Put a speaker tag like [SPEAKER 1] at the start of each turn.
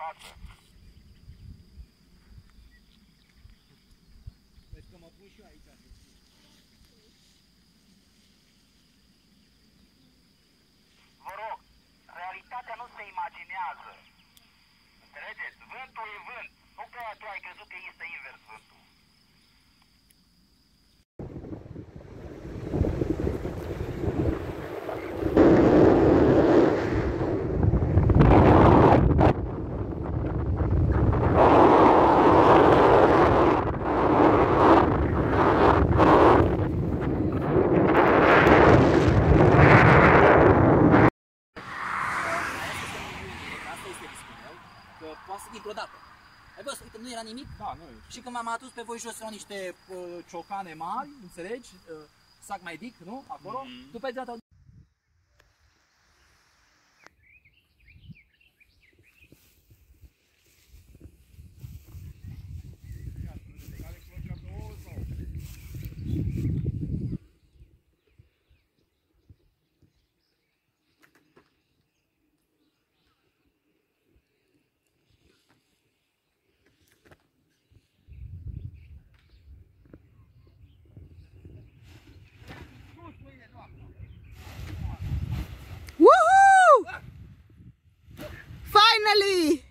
[SPEAKER 1] față.
[SPEAKER 2] Vezi că mă pun și eu aici.
[SPEAKER 1] Vă rog, realitatea nu se imaginează. Înțelegeți? Vântul e vânt. Nu că tu ai crezut că este invers vântul.
[SPEAKER 2] Poate să dintr-o dată. Ai văzut, uite, nu era nimic.
[SPEAKER 3] Da, nu.
[SPEAKER 2] Și când m-am adus pe voi jos, erau niște ciocane mari, înțelegi? Sac mai dic, nu? Acolo. După aceea
[SPEAKER 4] Woohoo! Finally!